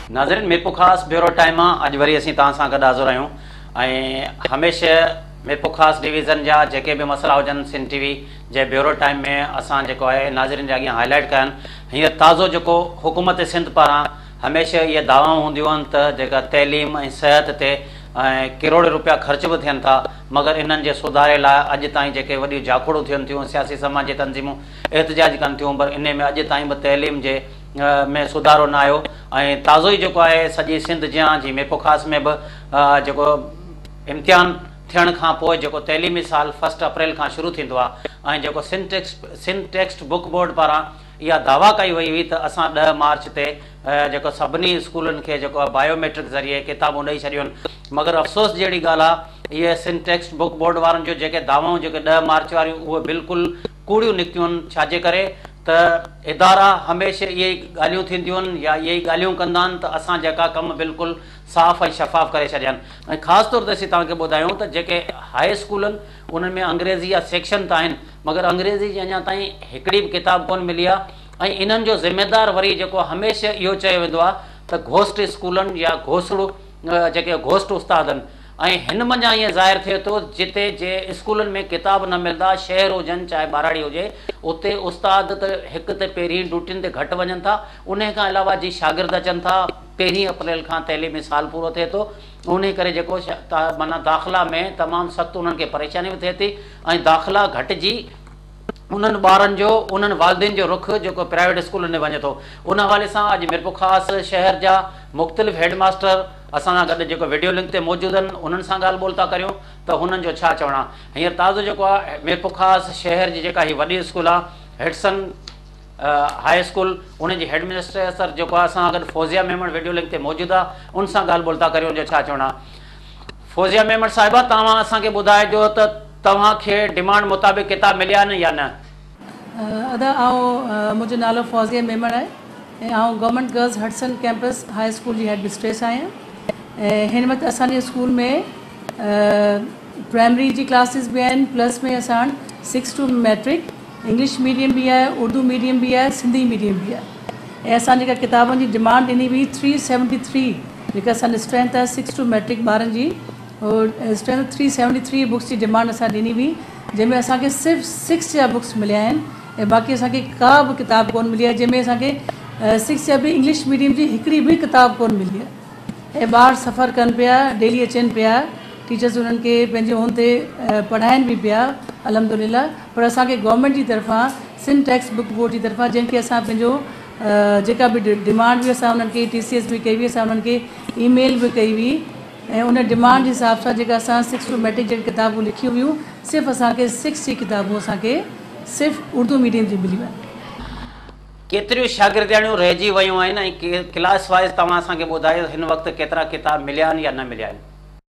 नाज़रीन मिरपुर ख़ास bureau time अज वरी असीं तव्हां सां गॾु हाज़िर आहियूं हमेशह मिरपुर ख़ास डिवीज़न जा जेके भी मसला हुजनि सिंध टीवी जे ब्यूरो टाइम में असां जेको आहे नाज़रीन जे अॻियां हाईलाइट कनि। हींअर ताज़ो जेको हुकूमत सिंध पारां हमेशह ये दावाऊं हूंदियूं आहिनि त जेका तइलीम ऐं सिहत ते करोड़ रुपया ख़र्च भी थियनि था, मगर इन्हनि जे सुधारे लाइ अॼु ताईं जेके वॾियूं जाखड़ूं थियनि थियूं, सियासी समाजी तंज़ीमूं एहतजाज कनि थियूं, पर इन में अॼु ताईं बि तइलीम जे में सुधारो न आयो। ऐं ताज़ो ई जेको आहे सॼी सिंध जियां जी मिरपुर ख़ास में बि जेको इम्तिहान थियण खां पोइ जेको तइलीमी साल 1 अप्रैल खां शुरू थींदो आहे ऐं जेको सिंध टेक्स्ट बुक बोर्ड पारां इहा दावा कई वई हुई त असां 10 मार्च ते जेको सभिनी स्कूलनि खे जेको आहे बायोमेट्रिक ज़रिए किताबूं ॾेई छॾियूं आहिनि, मगर अफ़सोस जहिड़ी ॻाल्हि आहे इहे सिंध टेक्स्ट बुक बोर्ड वारनि जो जेके दावाऊं जेके 10 मार्च वारियूं उहे बिल्कुलु कूड़ियूं निकितियूं आहिनि। छाजे करे त इदारा हमेशह इहे ई ॻाल्हियूं थींदियूं आहिनि या इहे ई ॻाल्हियूं कंदा आहिनि त असां जेका कम बिल्कुलु साफ़ ऐं शफ़ाफ़ करे छॾिया आहिनि। ऐं ख़ासि तौर ते असीं तव्हांखे ॿुधायूं त जेके हाई स्कूल आहिनि उन्हनि में अंग्रेज़ी जा सेक्शन त आहिनि, मगर अंग्रेज़ी जी अञा ताईं हिकिड़ी बि किताब कोन मिली आहे। ऐं इन्हनि जो ज़िम्मेदार वरी जेको हमेशह इहो चयो वेंदो आहे त घोस्ट स्कूलनि या घोसड़ो जेके घोस्ट उस्ताद आहिनि। ऐं हिन मंझां ईअं ज़ाहिर थिए थो जिते जे स्कूलनि में किताब न मिलंदा, शहर हुजनि चाहे ॿाराड़ी हुजे, उते उस्ताद त हिकु त पहिरीं ड्यूटियुनि ते घटि वञनि था, उन खां अलावा जी शागिर्द अचनि था। 1 अप्रैल खां तइलीमी साल पूरो थिए थो, उन करे जेको माना दाख़िला में तमामु सख़्तु उन्हनि खे परेशानी बि थिए थी ऐं दाख़िला घटिजी उन्हनि ॿारनि जो उन्हनि वालिदेन जो रुख जेको प्राइवेट स्कूलनि में वञे थो। उन हवाले सां अॼु मिरपुर ख़ासि शहर जा मुख़्तलिफ़ हेडमास्टर असां सां गॾु जेको वीडियो लिंक ते मौजूदु आहिनि उन्हनि सां ॻाल्हि ॿोल था करियूं त हुननि जो छा चवणु आहे। हींअर ताज़ो जेको आहे मिरपुर ख़ासि शहर जी जेका हीअ वॾी स्कूल आहे हेडसन हाई स्कूल, उनजी हेडमिनिस्ट्रेटर जेको आहे असां गॾु फौज़िया मेमण वीडियो लिंक ते मौजूदु आहे, उन सां ॻाल्हि ॿोल था करियूं जो छा चवणु आहे। फौज़िया मेमण साहिबा, तव्हां असांखे ॿुधाइजो त तव्हांखे डिमांड मुताबिक़ किताब मिलिया आहिनि या न? अदा मुंहिंजो नालो फौज़िया मेमण आहे ऐं government girls Hudson campus high school जी हेड मिस्ट्रेस आहियां। ऐं हिन वक़्तु असांजे स्कूल में प्राइमरी जी क्लासिस भी आहिनि, प्लस में असां 6 to मैट्रिक इंग्लिश मीडियम भी आहे, उर्दू मीडियम भी आहे, सिंधी मीडियम भी आहे। ऐं असां जेका किताबनि जी डिमांड ॾिनी हुई 373 जेका असांजी स्ट्रेंथ आहे 6 to मैट्रिक ॿारनि जी, स्ट्रेंथ 373 बुक्स जी डिमांड असां ॾिनी हुई, जंहिंमें असांखे सिर्फ़ु 6 जा बुक्स मिलिया आहिनि ऐं बाक़ी असांखे का बि किताब कोन मिली आहे, जंहिंमें असांखे 6 जा बि इंग्लिश मीडियम जी हिकिड़ी बि किताब कोन मिली आहे। ऐं ॿार सफ़र कनि पिया, डेली अचनि पिया, टीचर्स उन्हनि खे पंहिंजे हुन ते पढ़ाइनि बि पिया अल्हम्दुलिल्लाह। पर असांखे गवर्नमेंट जी तरफ़ां सिंध टेक्स्ट बुक बोर्ड जी तरफ़ां जंहिंखे असां पंहिंजो जेका बि डिमांड हुई असां उन्हनि खे TCS बि कई हुई, असां उन्हनि खे ईमेल बि कई हुई ऐं उन डिमांड जे हिसाब सां जेका असां 6 to मैट्रिक जहिड़ी किताबूं लिखियूं हुयूं, सिर्फ़ु असांखे 6 जी किताबूं असांखे सिर्फ़ु उर्दू मीडियम जी मिलियूं आहिनि। केतिरियूं शागिर्दियाणियूं रहिजी वियूं आहिनि ऐं क्लास वाइज़ तव्हां असांखे ॿुधायो हिन वक़्तु केतिरा किताब मिलिया आहिनि या न मिलिया आहिनि?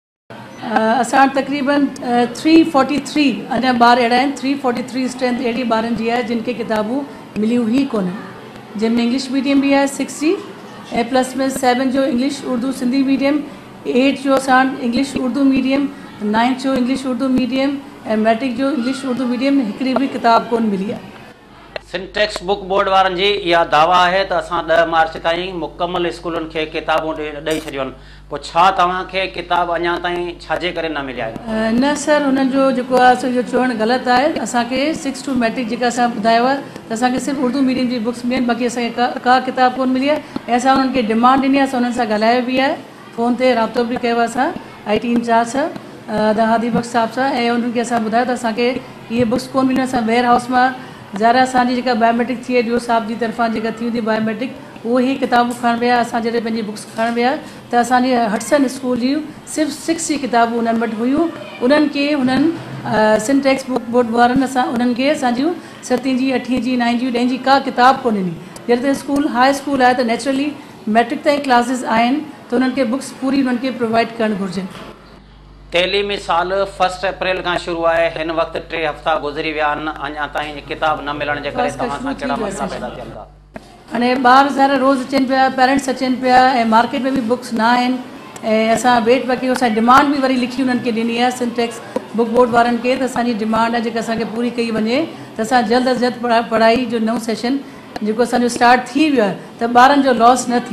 असां तक़रीबन 343 अञा ॿार अहिड़ा आहिनि, 343 स्ट्रेंथ अहिड़ी ॿारनि जी आहे जिन खे किताबूं मिलियूं ई कोन्हनि, जंहिंमें इंग्लिश मीडियम बि आहे 6 जी ऐं प्लस में 7 जो इंग्लिश उर्दू सिंधी मीडियम, 8 जो असां इंग्लिश उर्दू मीडियम, 9 जो इंग्लिश उर्दू मीडियम ऐं मैट्रिक जो इंग्लिश उर्दू मीडियम हिकिड़ी बि किताब कोन मिली आहे। सिंध टेक्स्ट बुक बोर्ड वारनि जी इहा दावा आहे त असां 10 मार्च ताईं मुकमल स्कूलनि खे किताबूं ॾेई छॾियूं आहिनि, पोइ छा तव्हांखे किताब अञा ताईं छाजे करे न मिलिया आहिनि? न सर, हुननि जो जेको आहे असांजो चवणु ग़लति आहे। असांखे 6 to मैट्रिक जेका असां ॿुधायो आहे त असांखे सिर्फ़ु उर्दू मीडियम जी बुक्स मिलियूं आहिनि, बाक़ी असांखे का किताब कोन मिली आहे। ऐं असां उन्हनि खे डिमांड ॾिनी आहे, असां उन्हनि सां ॻाल्हायो बि आहे, फ़ोन ते राब्तो बि कयो आहे असां IT इंचार्ज सां हादी बख़्श साहिब सां, ऐं उन्हनि खे असां ॿुधायो त असांखे इहे बुक्स कोन मिलियूं। असां वेयर हाउस मां ज़ाहिर असांजी जेका बायोमेट्रिक थी डी ओ साहिब जी तरफ़ां जेका थी हूंदी बायोमेट्रिक, उहो ई किताबूं खणण विया। असां जॾहिं पंहिंजी बुक्स खणण विया त असांजी हडसन स्कूल जी सिर्फ़ु 6 जी किताबूं उन्हनि वटि हुयूं। उन्हनि खे हुननि सिंध टेक्स्ट बुक बोर्ड वारनि असां उन्हनि खे असांजियूं 7 जी 8 जी 9 जी 10 जी का किताब कोन ॾिनी। जॾहिं त स्कूल हाई स्कूल आहे त नेचुरली मैट्रिक ताईं क्लासिस आहिनि त उन्हनि खे बुक्स पूरी उन्हनि खे प्रोवाइड करणु घुरिजनि। तइलीमी साल 1 अप्रैल खां शुरू आहे, हिन वक़्तु 3 हफ़्ता गुज़री विया आहिनि, अञा ताईं किताब न मिलण जे करे तव्हां सां कहिड़ा मसइला पैदा थियनि था? हाणे ॿार ज़ाहिर रोज़ अचनि पिया, पेरेंट्स अचनि पिया ऐं मार्केट में बि बुक्स न आहिनि ऐं असां वेट पिया कयूं। असांजी डिमांड बि वरी लिखी उन्हनि खे ॾिनी आहे सिंध टेक्स्ट बुक बोर्ड वारनि खे त असांजी डिमांड आहे जेका असांखे पूरी कई वञे त असां जल्द अज़ जल्द पढ़ाई जो नओं सेशन जेको असांजो स्टार्ट थी वियो आहे त ॿारनि जो लॉस न थिए।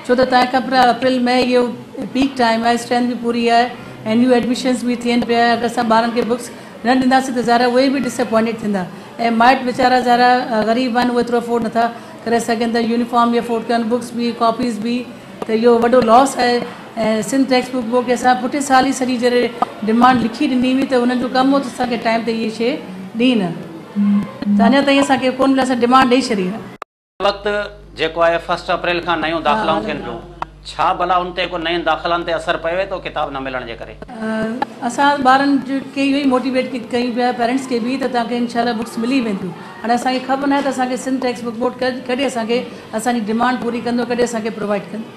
छो त तव्हांखे ख़बर आहे अप्रैल मई इहो पीक टाइम आहे, स्ट्रेंथ बि पूरी आहे ऐं न्यू एडमिशन्स बि थियनि पिया। अगरि असां ॿारनि खे बुक्स न ॾींदासीं त ज़ारा उहे बि डिसअपॉइंटेड थींदा ऐं माइट वीचारा ज़ारा ग़रीब आहिनि, उहे एतिरो अफोर्ड नथा करे सघनि त यूनिफॉर्म बि अफोर्ड कनि, बुक्स बि कॉपीज़ बि, त इहो वॾो लॉस आहे। ऐं सिंध टेक्स्ट बुक खे असां पुठे साल ई सॼी जॾहिं डिमांड लिखी ॾिनी हुई त उन्हनि जो कमु हो त असांखे टाइम ते इहे शइ ॾी न, त अञा ताईं असांखे कोन मिलियो, असां डिमांड ॾेई छॾी आहे। वक़्तु जेको आहे 1 अप्रैल खां नयूं दाख़िलाऊं थियनि पियूं, छा भला उन ते को नयुनि दाख़िलनि ते असरु पवे थो किताब न मिलण जे करे? असां ॿारनि खे इहो ई मोटिवेट कयूं पिया, पेरेंट्स खे बि, त तव्हांखे इनशाला बुक्स मिली वेंदियूं। हाणे असांखे ख़बर न आहे त असांखे सिंध टेक्स्ट बुक बोर्ड कॾहिं असांखे असांजी डिमांड पूरी कंदो, कॾहिं असांखे प्रोवाइड कंदो।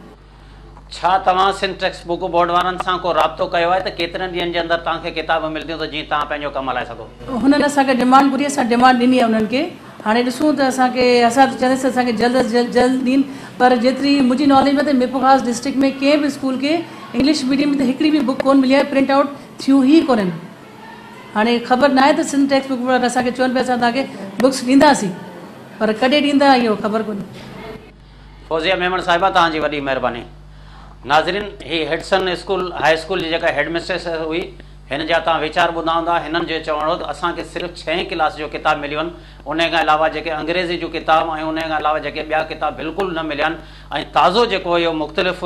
छा तव्हां सिंध टेक्स्ट बुक बोर्ड वारनि सां को राब्तो कयो आहे त केतिरनि ॾींहंनि जे अंदरि तव्हांखे किताब मिलंदियूं त जीअं तव्हां पंहिंजो कमु हलाए सघो? हुननि असांखे डिमांड पूरी, असां डिमांड ॾिनी आहे उन्हनि खे। हाणे ॾिसूं त असांखे, असां त चवंदासीं असांखे जल्द अज़ जल्द ॾींहं, पर जेतिरी मुंहिंजी नॉलेज में त मिरपुर डिस्ट्रिक्ट में कंहिं बि स्कूल खे इंग्लिश मीडियम में त हिकिड़ी बि बुक कोन मिली आहे, प्रिंट आउट थियूं ई कोन्हनि। हाणे ख़बर न आहे त सिंध टेक्स्ट बुक वारा असांखे चवनि पिया असां तव्हांखे बुक्स ॾींदासीं, पर कॾहिं ॾींदा इहो ख़बर कोन्हे। फौज़िया मेमन साहिबा, तव्हांजी वॾी महिरबानी। नाज़रीन, ही हेडसन स्कूल हाई स्कूल जी जेका हेडमिस्ट्रेस हुई, हिन जा तव्हां वीचार ॿुधा हूंदा। हिननि जो चवणो हो त असांखे सिर्फ़ु 6 क्लास जो किताब मिलियूं आहिनि, उन खां अलावा जेके अंग्रेज़ी जूं किताब ऐं उन खां अलावा जेके ॿिया किताब बिल्कुलु न मिलिया आहिनि। ऐं ताज़ो जेको इहो मुख़्तलिफ़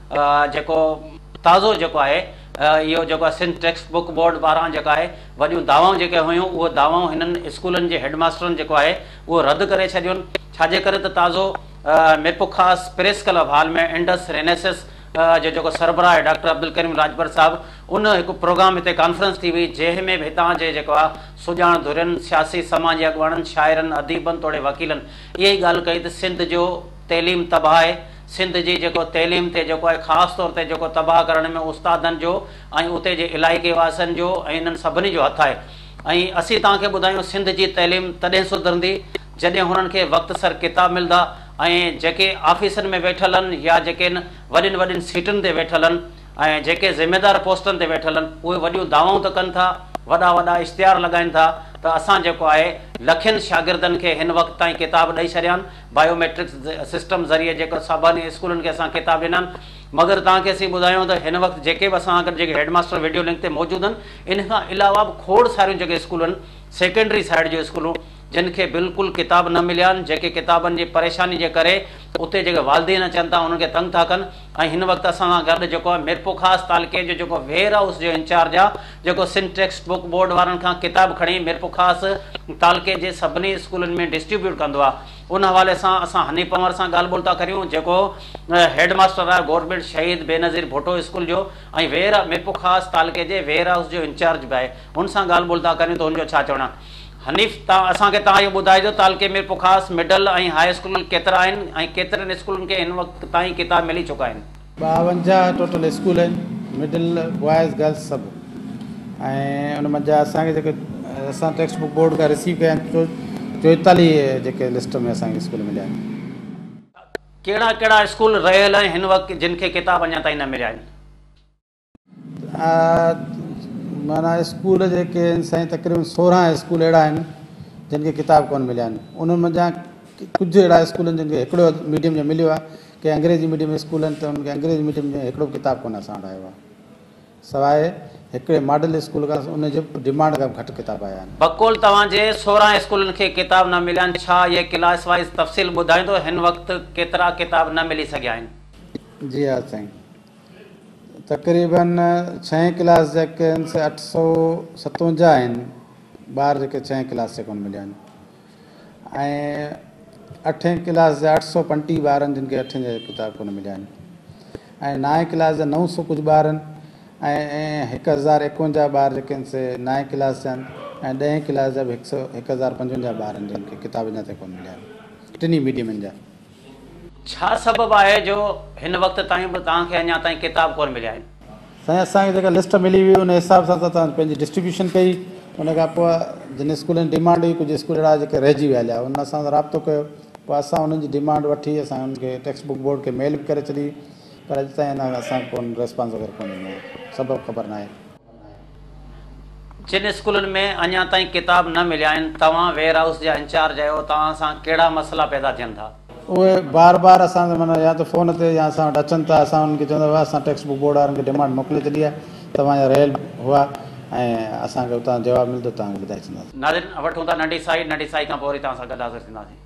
जेको ताज़ो जेको आहे इहो जेको आहे सिंध टेक्स्ट बुक बोर्ड पारां जेका आहे वॾियूं दावाऊं जेके हुयूं, उहे दावाऊं हिननि स्कूलनि जे हेडमास्टरनि जेको आहे उहो रद्द करे छॾियूं आहिनि। छाजे करे त ताज़ो Mirpur Khas press club hall में इंडस रेनेसिस जो जेको सरबराह आहे डॉक्टर अब्दुल करीम राजभर साहिबु, उन हिकु प्रोग्राम हिते कॉन्फ्रेंस थी हुई, जंहिंमें बि हितां जे जेको आहे सुञाण धुरियुनि, सियासी समाजी अॻुवाणनि, शाइरनि, अदीबनि, तोड़े वकीलनि इहा ई ॻाल्हि कई त सिंध जो तइलीम तबाह आहे। सिंध जी जेको तइलीम ते जेको आहे ख़ासि तौर ते जेको तबाह करण में उस्तादनि जो ऐं उते जे इलाइक़े वासियुनि जो ऐं इन्हनि सभिनी जो हथु आहे। ऐं असीं तव्हांखे ॿुधायूं सिंध जी तइलीम तॾहिं सुधरंदी जॾहिं हुननि खे वक़्तु सर किताब मिलंदा, ऐं जेके ऑफिसनि में वेठल आहिनि या जेके वॾियुनि वॾियुनि सीटुनि ते वेठल आहिनि ऐं जेके ज़िम्मेदार पोस्टनि ते वेठल आहिनि, उहे वॾियूं दावाऊं त कनि था, वॾा वॾा इश्तिहार लॻाइनि था त असां जेको आहे लखनि शागिर्दनि खे हिन वक़्तु ताईं किताब ॾेई छॾिया आहिनि, बायोमेट्रिक्स सिस्टम ज़रिए जेको सभिनी स्कूलनि खे असां किताब ॾिना आहिनि। मगर तव्हांखे असीं ॿुधायूं त हिन वक़्तु जेके बि असां जेके हेडमास्टर वीडियो लिंक ते मौजूदु आहिनि, इन खां अलावा बि खोड़ सारियूं जेके स्कूल आहिनि, सेकेंडरी साइड जो स्कूलूं, जिन खे बिल्कुलु किताब न मिलिया आहिनि, जेके किताबनि जी परेशानी जे करे उते जेके वालदेन अचनि था उन्हनि खे तंग था कनि। ऐं हिन वक़्तु असां सां गॾु जेको आहे मिरपुर ख़ासि तालुके जो जेको वेयर हाउस जो इंचार्ज आहे, जेको सिंध टेक्स्ट बुक बोर्ड वारनि खां किताब खणी मिरपुर ख़ासि तालुके जे सभिनी स्कूलनि में डिस्ट्रीब्यूट कंदो आहे, उन हवाले सां असां हनीफ़ पंवर सां ॻाल्हि ॿोल था करियूं, जेको हेडमास्टर आहे गवर्नमेंट शहीद बेनज़ीर भुट्टो स्कूल जो ऐं मिरपुर ख़ासि तालुके जे वेयर हाउस जो इंचार्ज बि आहे, हुन सां ॻाल्हि ॿोल था करियूं त हुनजो छा चवणु आहे। हनीफ़, असांखे तव्हां इहो ॿुधाइजो तालुके मिरपुर ख़ासि मिडल ऐं हाई स्कूल केतिरा आहिनि ऐं केतिरनि स्कूलनि खे हिन वक़्तु ताईं किताब मिली चुका आहिनि? 52 टोटल स्कूल आहिनि, मिडल बॉयज़ गर्ल्स सभु, ऐं उन मंझां असांखे जेके असां टेक्स्ट बुक बोर्ड खां रिसीव कया आहिनि 44 जेके लिस्ट में असांखे स्कूल मिलिया आहिनि। कहिड़ा कहिड़ा स्कूल रहियल आहिनि हिन वक़्तु जिन खे किताब अञा ताईं न मिलिया आहिनि? माना स्कूल जेके आहिनि साईं तक़रीबन 16 स्कूल अहिड़ा आहिनि जिन खे किताब कोन मिलिया आहिनि। उन्हनि मंझां कुझु अहिड़ा स्कूल आहिनि जिन खे हिकिड़ो मीडियम जो मिलियो आहे, की अंग्रेज़ी मीडियम स्कूल आहिनि त उनखे अंग्रेज़ी मीडियम जो हिकिड़ो किताब कोन असां वटि आयो आहे, सवाइ हिकिड़े मॉडल स्कूल खां उनजे डिमांड खां घटि किताब आया आहिनि। बकुल तव्हांजे 16 स्कूलनि खे किताब न मिलिया आहिनि, छा इहे क्लास वाइज़ तफ़सील ॿुधाईंदो हिन वक़्तु केतिरा किताब न मिली सघिया आहिनि? जी हा साईं, तक़रीबन 6 क्लास जेके आहिनि से 857 आहिनि ॿार जेके 6 क्लास से कोन मिलिया आहिनि, ऐं 8 क्लास जा 835 ॿारनि जिन खे 8 जा किताब कोन मिलिया आहिनि, ऐं 9 क्लास जा 900 कुझु ॿारनि, ऐं 1051 ॿार जेके आहिनि से 9 क्लास जा आहिनि, ऐं 10 क्लास जा बि 1055 ॿारनि जिन खे किताब अञा ताईं कोन मिलिया आहिनि, टिनी मीडियमनि जा। छा सबबु आहे जो हिन वक़्तु ताईं बि तव्हांखे अञा ताईं किताब कोन मिलिया आहिनि? साईं, असांखे जेका लिस्ट मिली हुई उन हिसाब सां तव्हां पंहिंजी डिस्ट्रीब्यूशन कई, उन खां पोइ जिन स्कूलनि डिमांड हुई कुझु स्कूल अहिड़ा जेके रहिजी विया हुआ, उन सां राब्तो कयो, पोइ असां उन्हनि जी डिमांड वठी असां उनखे टेक्स्ट बुक बोर्ड खे मेल बि करे छॾी, पर अॼु ताईं अञा असांखे कोन रिस्पॉन्स वग़ैरह कोन ॾिनो आहे, सबबु ख़बर न आहे। जिन स्कूलनि में अञा ताईं किताब न मिलिया आहिनि, तव्हां वेयर हाउस जा इंचार्ज आहियो, तव्हां सां कहिड़ा मसइला पैदा थियनि था? उहे बार बार असां माना या त फ़ोन ते या असां वटि अचनि था, असां उन्हनि खे चवंदा हुआ असां टेक्स्ट बुक बोर्ड वारनि खे डिमांड मोकिले छॾी आहे, तव्हांजा रहियल हुआ ऐं असांखे उतां जवाबु मिलंदो तव्हांखे ॿुधाए छॾींदासीं। नाज़रीन वठूं था नंढी साई खां पोइ वरी तव्हां सां गॾु हाज़िर थींदासीं।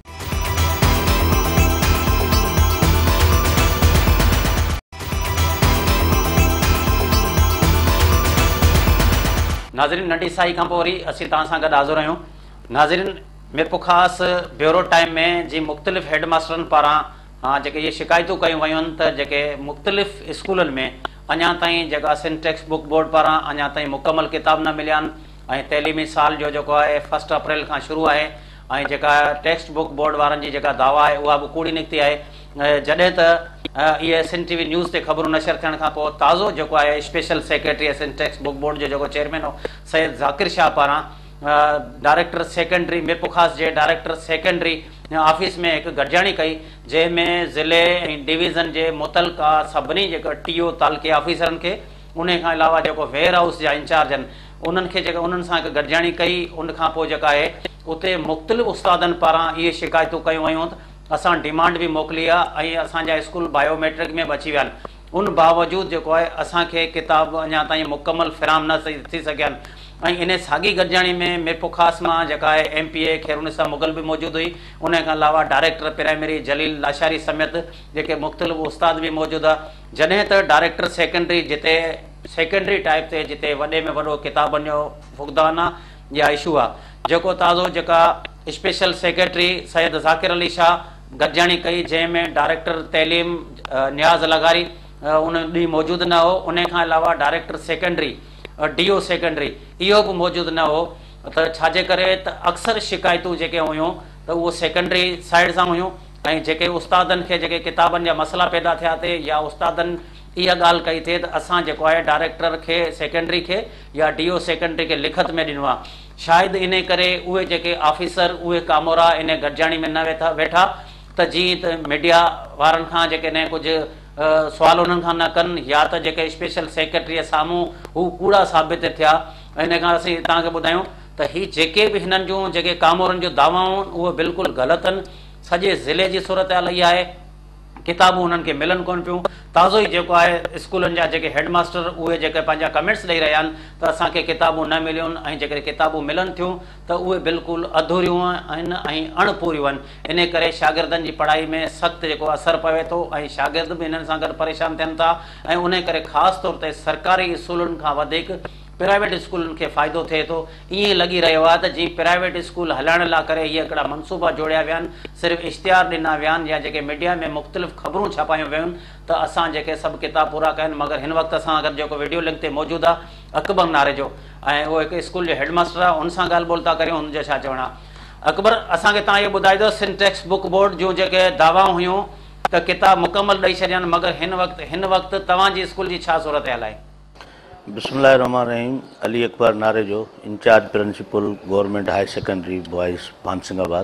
नाज़रीन नंढी साई खां पोइ वरी असीं तव्हां सां गॾु हाज़िर आहियूं। नाज़रीन मिरपुर ख़ासि ब्यूरो टाइम में जी मुख़्तलिफ़ हेड मास्टरनि पारां जेके इहे शिकायतूं कयूं वयूं आहिनि त जेके मुख़्तलिफ़ स्कूलनि में अञा ताईं जेका सिंटेक्स बुक बोर्ड पारां अञा ताईं मुकमल किताब न मिलिया आहिनि ऐं तइलीमी साल जो जेको आहे 1 अप्रैल खां शुरू आहे ऐं जेका टेक्स्ट बुक बोर्ड वारनि जी जेका दावा आहे उहा बि कूड़ी निकिती आहे। जॾहिं त इहे सिंध टीवी न्यूज़ ते ख़बरूं नशर थियण खां पोइ ताज़ो जेको आहे स्पेशल सेक्रेटरी सिंटेक्स बुक बोर्ड जो जेको चेयरमैन हो सैयद ज़ाकिर शाह पारां डायरेक्टर सेकेंडरी मिरपुर ख़ासि जे डायरेक्टर सेकेंडरी ऑफिस में हिकु गॾिजाणी कई, जंहिंमें ज़िले ऐं डिवीज़न जे मुतलका सभिनी जेका टीओ तालुके ऑफिसरनि खे उन खां अलावा जेको वेयर हाउस जा इंचार्ज आहिनि उन्हनि खे जेका उन्हनि सां हिकु गॾिजाणी कई। उन खां पोइ जेका आहे उते मुख़्तलिफ़ उस्तादनि पारां इहे शिकायतूं कयूं वयूं त असां डिमांड बि मोकिली आहे ऐं असांजा स्कूल बायोमेट्रिक में बि अची विया आहिनि, उन बावजूदि जेको आहे असांखे किताब अञा ताईं मुकमल फिराम न थी सघिया आहिनि। ऐं इन साॻी गॾिजाणी में मिरपुर ख़ासि मां जेका आहे MPA खैरुनिसा मुग़ल बि मौजूदु हुई, उन खां अलावा डायरेक्टर प्राइमरी जलील लाशारी समेत जेके मुख़्तलिफ़ उस्ताद बि मौजूदु आहे। जॾहिं त डायरेक्टर सेकेंडरी जिते सेकेंडरी टाइप ते जिते वॾे में वॾो किताबनि जो फुक़दान आहे या इशू आहे, जेको ताज़ो जेका स्पेशल सेक्रेटरी सैयद ज़ाकिर अली शाह गॾिजाणी कई, जंहिंमें डायरेक्टर तइलीम नियाज़ लगारी उन ॾींहुं मौजूदु न हो, उन खां अलावा डायरेक्टर सेकेंडरी DO सेकेंडरी इहो बि मौजूदु न हो। त छाजे करे त अक्सर शिकायतूं जेके हुयूं त उहो सेकेंडरी साइड सां हुयूं ऐं जेके उस्तादनि खे जेके किताबनि जा मसइला पैदा थिया थिए या उस्तादनि इहा ॻाल्हि कई थिए त असां जेको आहे डायरेक्टर खे सेकेंडरी खे या DO सेकेंडरी खे लिखत में ॾिनो आहे। शायदि इन करे उहे जेके ऑफिसर उहे कामोरा इन गॾिजाणी में न वेठा त जीअं त मीडिया वारनि खां जेके न कुझु सुवाल उन्हनि खां न कनि या त जेके स्पेशल सेक्रेटरीअ साम्हूं हू कूड़ा साबित थिया। इन खां असीं तव्हांखे ॿुधायूं त ही जेके बि हिननि जूं जेके कामोरनि जूं दावाऊं उहे बिल्कुलु ग़लति आहिनि। सॼे ज़िले जी सूरत हाल इहा आहे, किताबूं उन्हनि खे मिलनि कोन पियूं। ताज़ो ई जेको आहे स्कूलनि जा जेके हेड मास्टर उहे जेके पंहिंजा कमेंट्स ॾेई रहिया आहिनि त असांखे किताबूं न मिलियूं आहिनि ऐं जेके किताबूं मिलनि थियूं त उहे बिल्कुलु अधूरियूं आहिनि ऐं अणपूरियूं आहिनि। इन करे शागिर्दनि जी पढ़ाई में सख़्तु जेको असरु पवे थो ऐं शागिर्द बि हिननि सां गॾु परेशान थियनि था ऐं उन करे ख़ासि तौर ते सरकारी स्कूलनि खां वधीक प्राइवेट स्कूलनि खे फ़ाइदो थिए थो। ईअं लॻी रहियो आहे त जीअं प्राइवेट स्कूल हलाइण लाइ करे इहे हिकिड़ा मनसूबा जोड़िया विया आहिनि, सिर्फ़ु इश्तिहार ॾिना विया आहिनि या जेके मीडिया में मुख़्तलिफ़ ख़बरूं छापायूं वियूं आहिनि त असां जेके सभु किताब पूरा कनि। मगर हिन वक़्तु असां गॾु जेको वीडियो लिंक ते मौजूदु आहे अकबर नारे जो ऐं उहो हिकु स्कूल जो हेड मास्टर आहे, उन सां ॻाल्हि ॿोल था करियूं, हुनजो छा चवणु आहे। अकबर, असांखे तव्हां इहो ॿुधाइजो सिंटेक्स बुक बोर्ड जूं जेके दावाऊं हुयूं त किताब मुकमल ॾेई छॾिया आहिनि, मगर हिन वक़्तु तव्हांजी स्कूल जी छा सूरत हाल आहे? बिस्मिल्लाहिर्रहमानिर्रहीम। Ali Akbar Narejo incharge principal government higher secondary boys Bhansingabad.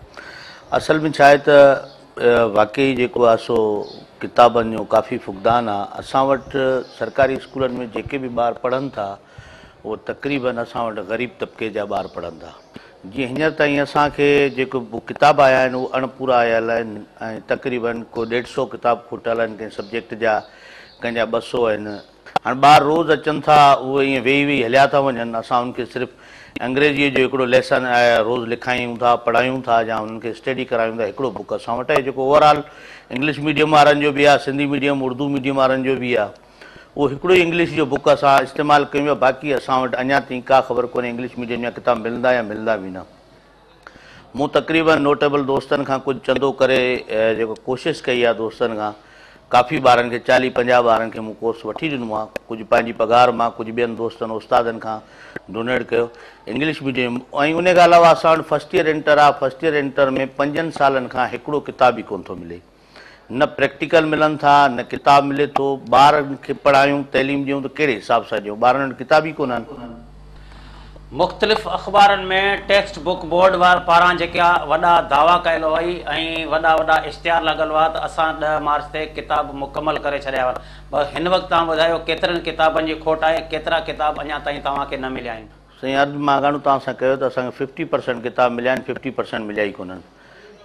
असल में छा आहे त वाकई जेको आहे सो किताबनि जो काफ़ी फुक़दान आहे। असां वटि सरकारी स्कूलनि में जेके बि ॿार पढ़नि था उहो तक़रीबन असां वटि ग़रीब तबिके जा ॿार पढ़नि था। जीअं हींअर ताईं असांखे जेको किताब आया आहिनि उहे अणपूरा आयल आहिनि ऐं तक़रीबन को 150 किताब खुटल आहिनि, कंहिं सब्जेक्ट जा कंहिंजा 200 आहिनि। हाणे ॿार रोज़ अचनि था, उहे ईअं वेही हलिया था वञनि। असां उनखे सिर्फ़ु अंग्रेजीअ जो हिकिड़ो लेसन रोज़ लिखायूं था, पढ़ायूं था या उन्हनि खे स्टडी करायूं था। हिकिड़ो बुक असां वटि आहे जेको ओवरऑल इंग्लिश मीडियम वारनि जो बि आहे, सिंधी मीडियम उर्दू मीडियम वारनि जो बि आहे। उहो हिकिड़ो ई इंग्लिश जो बुक असां इस्तेमालु कयूं आहे। बाक़ी असां वटि अञा ताईं का ख़बर कोन्हे इंग्लिश मीडियम जा किताब मिलंदा या मिलंदा बि न। मूं तक़रीबन नोटेबल दोस्तनि खां कुझु चंदो करे जेको कोशिशि कई आहे दोस्तनि खां, काफ़ी ॿारनि खे 40-50 ॿारनि खे मूं कोर्स वठी ॾिनो आहे। कुझु पंहिंजी पघार मां, कुझु ॿियनि दोस्तनि उस्तादनि खां डोनेट कयो इंग्लिश मीडियम। ऐं उन खां अलावा असां वटि फस्ट ईयर इंटर आहे। फस्ट ईयर इंटर में 5 सालनि खां हिकिड़ो किताब ई कोन थो मिले, न प्रैक्टिकल मिलनि था न किताब मिले थो। ॿारनि खे पढ़ायूं तइलीम ॾियूं त कहिड़े हिसाब सां ॾियूं, ॿारनि वटि किताब ई कोन आहिनि। मुख़्तलिफ़ अख़बारनि में टेक्स्ट बुक बोर्ड पारां जेका वॾा दावा कयल हुई ऐं वॾा इश्तिहार लॻल हुआ त असां 10 मार्च ते किताब मुकमल करे छॾिया हुआ। पर हिन वक़्तु तव्हां ॿुधायो केतिरनि किताबनि जी खोट आहे, केतिरा किताब अञा ताईं तव्हांखे न मिलिया आहिनि? साईं, अॼु मां घणो तव्हां सां कयो त असांखे 50% किताब मिलिया आहिनि, 50% मिलिया ई कोन्हनि।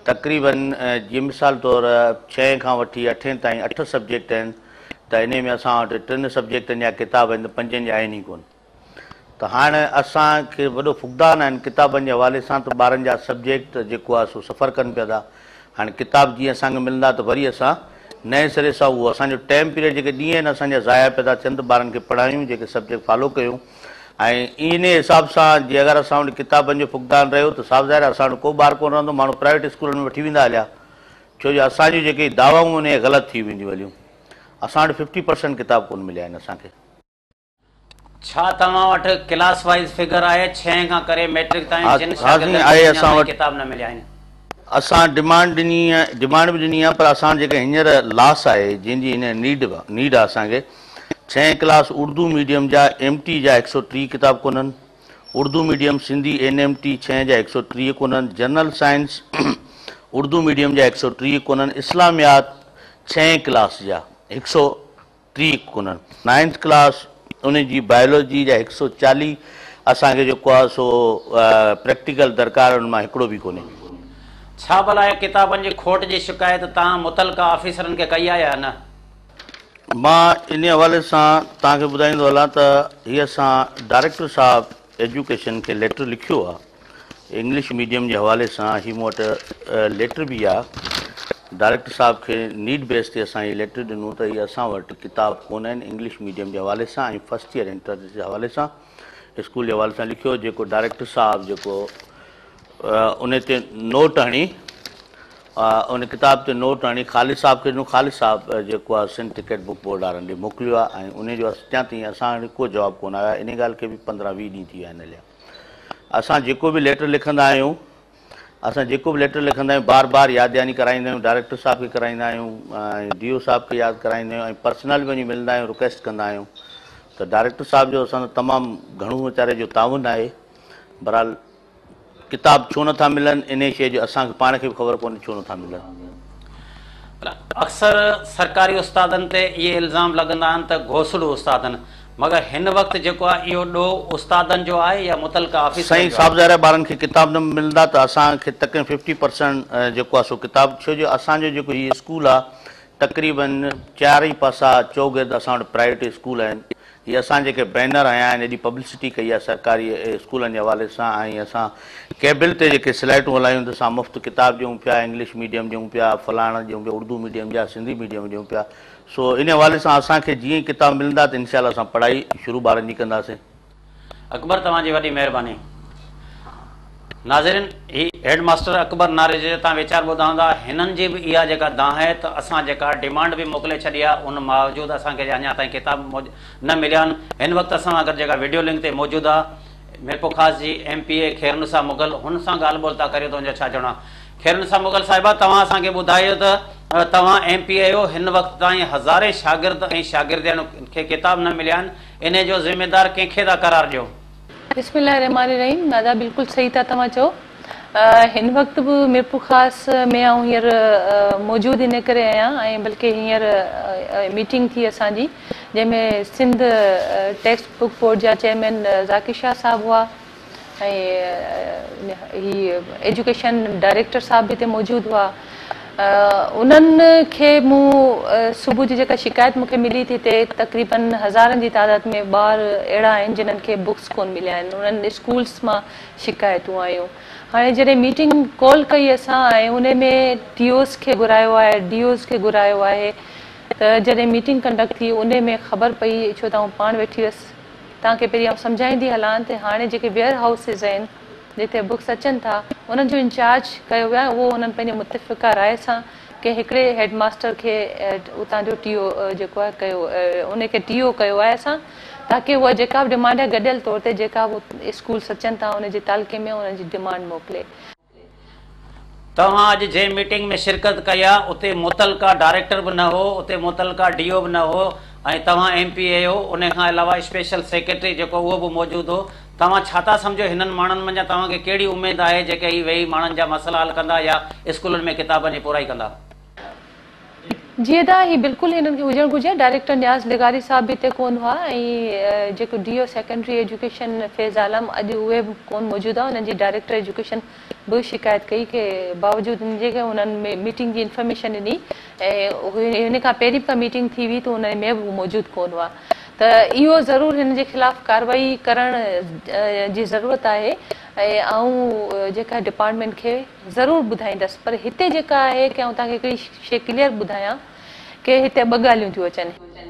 तक़रीबन जीअं मिसाल तौर 6 खां वठी 8 ताईं 8 सब्जेक्ट आहिनि त इन में असां वटि 3 सब्जेक्टनि जा किताब आहिनि त 5 जा आहिनि ई कोन। त हाणे असांखे वॾो फुक़दान आहिनि किताबनि जे हवाले सां त ॿारनि जा सब्जेक्ट जेको आहे सो सफ़र कनि पिया था। हाणे किताब जीअं असांखे मिलंदा त वरी असां नए सिरे सां उहो असांजो टाइम पीरियड जेके ॾींहं आहिनि असांजा ज़ाया पिया था थियनि त ॿारनि खे पढ़ायूं जेके सब्जेक्ट फॉलो कयूं। ऐं इन हिसाब सां जीअं अगरि असां वटि किताबनि जो फुक़दान रहियो त साफ़ ज़ाहिर आहे असां वटि को ॿार कोन रहंदो, माण्हू प्राइवेट स्कूलनि में वठी वेंदा हलिया, छो जो असांजी जेके दावाऊं उन ग़लति थी वेंदियूं हलियूं। असां वटि 50% किताब कोन मिलिया आहिनि असांखे। छा तव्हां वटि क्लास वाइज़ फिगर आहे 6 खां करे मैट्रिक ताईं जिन किताब न मिलिया आहिनि? असां डिमांड बि ॾिनी आहे, पर असां जेके हींअर लास आहे जंहिंजी इन नीड आहे असांखे 6 क्लास उर्दू मीडियम जा MT जा 103 किताब कोन्हनि, उर्दू मीडियम सिंधी NMT 6 जा 130 कोन्हनि, जनरल साइंस उर्दू मीडियम जा 130 कोन्हनि, इस्लामियात 6 क्लास जा 130 कोन्हनि, 9th क्लास उन जी बायोलॉजी जा 140 असांखे जेको आहे सो प्रैक्टिकल दरकार उन मां हिकिड़ो बि कोन्हे। छा भला किताबनि जी खोट जी शिकायत तव्हां मुतलका ऑफिसरनि खे कई आहे या न? मां इन हवाले सां तव्हांखे ॿुधाईंदो हलां त हीअ असां डायरेक्टर साहब एजुकेशन खे लेटर लिखियो आहे इंग्लिश मीडियम जे हवाले सां। ही मूं वटि लेटर बि आहे डायरेक्टर साहब खे नीड बेस ते असां हीअ लेटर ॾिनो त हीअ असां वटि किताब कोन आहिनि इंग्लिश मीडियम जे हवाले सां ऐं फस्ट ईयर इंटर जे हवाले सां स्कूल जे हवाले सां लिखियो, जेको डायरेक्टर साहब जेको उन ते नोट हणी उन किताब ते नोट हणी ख़ालिद साहब खे ॾिनो। ख़ालिद साहब जेको आहे सिंध टिकट बुक बोर्ड वारनि ॾे मोकिलियो आहे ऐं उन जो अञा ताईं असां वटि को जवाबु कोन आयो आहे। इन ॻाल्हि खे बि 15-20 ॾींहं थी विया आहिनि हलिया। असां जेको बि लेटर लिखंदा आहियूं बार बार यादि कराईंदा आहियूं, डायरेक्टर साहब खे कराईंदा आहियूं ऐं DO साहब खे यादि कराईंदा आहियूं ऐं पर्सनल वञी मिलंदा आहियूं, रिक्वेस्ट कंदा आहियूं। त डायरेक्टर साहब जो असांजो तमामु घणो वीचारे जो ताउन आहे। बहरहाल किताब छो नथा मिलनि इन शइ जो असांखे पाण खे बि ख़बर कोन्हे छो नथा मिलनि। अक्सर सरकारी उस्तादनि ते इहे इल्ज़ाम लॻंदा आहिनि त घोसड़ो उस्तादनि, मगर हिन वक़्तु जेको आहे इहो ॾोह उस्तादनि जो आहे या मुतलका ऑफिस? साईं साफ़ ज़ाहिर आहे ॿारनि खे किताब न मिलंदा त असांखे तक़रीबन 50% जेको आहे सो किताब, छो जो असांजो जेको हीअ स्कूल आहे तक़रीबन 4 ई पासा चौगिर्द असां वटि प्राइवेट स्कूल आहिनि। हीअ असां जेके बैनर आया आहिनि एॾी पब्लिसिटी कई आहे सरकारी स्कूलनि जे हवाले सां ऐं असां केबिल ते जेके स्लाइडूं हलायूं त असां मुफ़्त किताब ॾियूं पिया, इंग्लिश मीडियम ॾियूं पिया, फलाणा ॾियूं पिया, उर्दू मीडियम जा, सिंधी मीडियम ॾियूं पिया। सो इन हवाले सां असांखे जीअं ई किताब मिलंदा त इंशाअल्लाह असां पढ़ाई शुरू ॿारनि जी कंदासीं। अकबर तव्हांजी वॾी महिरबानी। नाज़रीन, ही हेड मास्टर अकबर नारे जो तव्हां वीचार ॿुधाईंदा, हिननि जी बि इहा जेका दाह आहे त असां जेका डिमांड बि मोकिले छॾी आहे उन बावजूदि असांखे अञा ताईं किताब न मिलिया आहिनि। हिन वक़्तु असां अगरि जेका वीडियो लिंक ते मौजूदु आहे मिरपुर ख़ास जी MPA खैरनिसा मुग़ल, हुन सां ॻाल्हि ॿोल था करियो त हुनजो छा चवणो आहे? खैरनिसा मुग़ल साहिबा, तव्हां असांखे ॿुधायो त तव्हां MPA आहियो, हिन वक़्तु ताईं हज़ारे शागिर्द ऐं शागिर्दियुनि खे किताब न मिलिया आहिनि, इन जो ज़िम्मेदार कंहिंखे था करार ॾियो? बिस्मिल्लाहिर्रहमानिर्रहीम। दादा बिल्कुलु सही था तव्हां चओ। हिन वक़्तु बि मिरपुर ख़ासि में आऊं हींअर मौजूदु इन करे आहियां ऐं बल्कि हींअर मीटिंग थी असांजी जंहिंमें सिंध टेक्स्ट बुक बोर्ड जा चेयरमैन ज़ाकिर शाह साहब हुआ ऐं ही एजुकेशन डायरेक्टर साहब बि हिते मौजूदु हुआ। उन्हनि खे मूं सुबुह जी जेका शिकायत मूंखे मिली थी हिते तक़रीबन हज़ारनि जी तादाद में ॿार अहिड़ा आहिनि जिन्हनि खे बुक्स कोन मिलिया आहिनि। उन्हनि स्कूल्स मां शिकायतूं आयूं। हाणे जॾहिं मीटिंग कॉल कई असां ऐं उन में DOs खे घुरायो आहे, DOs खे घुरायो आहे, त जॾहिं मीटिंग कंडक्ट थी उन में ख़बर पई, छो त आउं पाण वेठी हुअसि, तव्हांखे पहिरीं आउं सम्झाईंदी हलां त हाणे जेके वेयर हाउसिस आहिनि जिते बुक्स अचनि था उन्हनि जो इंचार्ज कयो वियो आहे। उहो उन्हनि पंहिंजे मुतफ़िक़ा राय सां के हिकिड़े हेड मास्टर खे उतां जो TO जेको आहे कयो, उनखे TO कयो आहे असां, ताकी उहा जेका बि डिमांड आहे गॾियल तौर ते जेका बि स्कूल्स अचनि था उनजे तालके में उन्हनि जी डिमांड मोकिले। तव्हां अॼु जंहिं मीटिंग में शिरकत कई आहे उते मुतलका डायरेक्टर बि न हो, उते मुतलका DO बि न हो ऐं तव्हां MPA हो, उन खां अलावा स्पेशल सेक्रेटरी जेको उहो बि मौजूदु हो। तव्हां छा था सम्झो हिननि माण्हुनि मंझां तव्हांखे कहिड़ी उमेदु आहे जेके ही वेही माण्हुनि जा मसइला हल कंदा या स्कूलनि में किताबनि जी पुराई कंदा? जीअं त ही बिल्कुलु हिननि खे हुजणु घुरिजे। डायरेक्टर न्याज़ लिगारी साहब बि हिते कोन हुआ ऐं जेको DO secondary education Faiz Alam अॼु उहे बि कोन मौजूदु आहे। हुननि जी डायरेक्टर एजुकेशन बि शिकायत कई कि बावजूदि हिनजे के उन्हनि में मीटिंग जी इंफॉर्मेशन ॾिनी ऐं हिन खां पहिरीं का मीटिंग थी हुई त उन में बि मौजूदु कोन हुआ। त इहो ज़रूरु हिन जे ख़िलाफ़ कार्रवाई करण जी ज़रूरत आहे ऐं आऊं जेका डिपार्टमेंट खे ज़रूरु ॿुधाईंदसि। पर हिते जेका आहे कि आऊं तव्हांखे हिकिड़ी शइ क्लियर ॿुधायां कि हिते ॿ ॻाल्हियूं थियूं अचनि।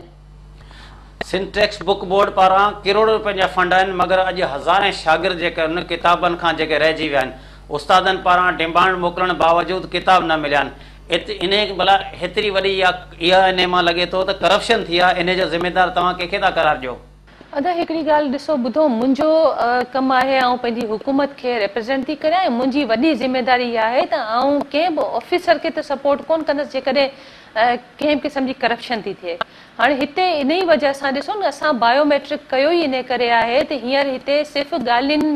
सिंध टेक्स्ट बुक बोर्ड पारां करोड़ रुपयनि जा फंड आहिनि, मगर अॼु हज़ारे शागिर्द जेके उन किताबनि खां जेके रहिजी विया आहिनि, उस्तादनि पारां डिमांड मोकिलण बावजूदि किताब न मिलिया आहिनि। इन भला हेतिरी वॾी इहा इन मां लॻे थो त करप्शन थी आहे, इन जो ज़िम्मेदार तव्हां कंहिंखे था करार ॾियो? अदा हिकिड़ी ॻाल्हि ॾिसो, ॿुधो, मुंहिंजो कमु आहे आउं पंहिंजी हुकूमत खे रिप्रेज़ेंट थी करियां ऐं मुंहिंजी वॾी ज़िम्मेदारी इहा आहे त आउं कंहिं बि ऑफिसर खे त सपोर्ट कोन कंदसि जेकॾहिं कंहिं क़िस्म जी करप्शन थी थिए। हाणे हिते इन ई वजह सां ॾिसो न, असां बायोमेट्रिक कयो ई इन करे आहे त हींअर हिते सिर्फ़ु ॻाल्हियुनि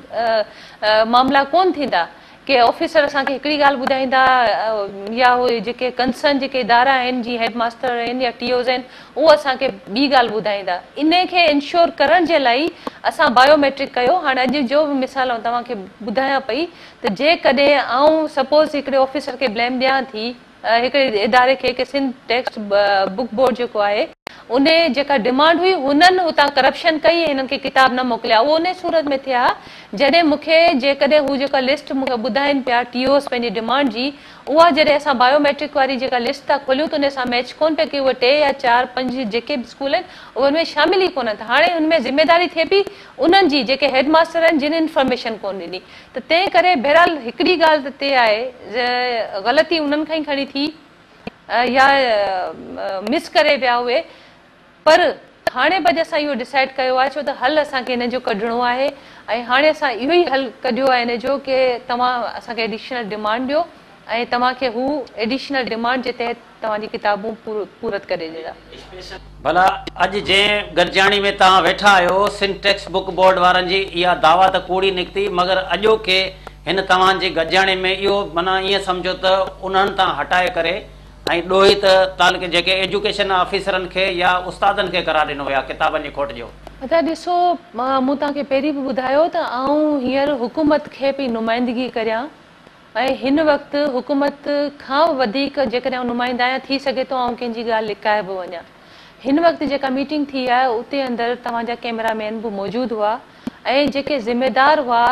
में मामला कोन थींदा कि ऑफिसर असांखे हिकिड़ी ॻाल्हि ॿुधाईंदा या उहे जेके कंसर्न जेके इदारा आहिनि, जीअं हेड मास्टर आहिनि या टीओज़ आहिनि, उहे असांखे ॿी ॻाल्हि ॿुधाईंदा। इन खे इंश्योर करण जे लाइ असां बायोमेट्रिक कयो। हाणे अॼु जो बि मिसाल तव्हांखे ॿुधायां पई त जेकॾहिं आउं सपोज़ हिकिड़े ऑफिसर खे ब्लेम ॾियां थी हिकिड़े इदारे खे कि सिंध टेक्स्ट बुक बोर्ड जेको आहे उन जेका डिमांड हुई हुननि हुतां करप्शन कई, हिननि खे किताब न मोकिलिया, उहो उन सूरत में थिया जॾहिं मूंखे जेकॾहिं हू जेका लिस्ट मूंखे ॿुधाइनि पिया टीओस पंहिंजी डिमांड जी, उहा जॾहिं असां बायोमेट्रिक वारी जेका लिस्ट था खोलियूं त उन सां मैच कोन पिया कि उहे 3 या 4 5 जेके बि स्कूल आहिनि उहे हुन में शामिल ई कोन आहिनि। हाणे हुन में ज़िम्मेदारी थिए पई उन्हनि जी जेके हेड मास्टर आहिनि जिन इंफॉर्मेशन कोन ॾिनी। त तंहिं करे बहरहाल हिकिड़ी ॻाल्हि त ते आहे, ग़लती उन्हनि खां ई खणी थी या मिस करे विया उहे, पर हाणे बि असां इहो डिसाइड कयो आहे, छो त हल असांखे हिन जो कढणो आहे ऐं हाणे असां इहो ई हल कढियो आहे हिन जो कि तव्हां असांखे एडिशनल डिमांड ॾियो ऐं तव्हांखे हू एडिशनल डिमांड जे तहत तव्हांजी किताबूं पूरत करे ॾींदा। भला अॼु जंहिं गॾिजाणी में तव्हां वेठा आहियो, सिंध टेक्स्ट बुक बोर्ड वारनि जी इहा दावा त कूड़ी निकिती, मगर अॼोके हिन तव्हांजी गॾिजाणी में इहो माना ईअं सम्झो त उन्हनि तां हटाए करे ऐं ॾोही त तव्हांखे जेके एजुकेशन ऑफिसरनि खे या उस्तादनि खे करार ॾिनो वियो आहे किताबनि जी खोट जो? अदा ॾिसो, मूं तव्हांखे पहिरीं बि ॿुधायो त आउं हींअर हुकूमत खे बि नुमाइंदगी करियां ऐं हिन वक़्तु हुकूमत खां वधीक जेकॾहिं नुमाइंदा आहियां, थी सघे थो आउं कंहिंजी ॻाल्हि लिकाए बि वञा। हिन वक़्तु जेका मीटिंग थी आहे उते अंदरि तव्हांजा कैमरामैन बि मौजूदु हुआ ऐं जेके ज़िम्मेदार हुआ,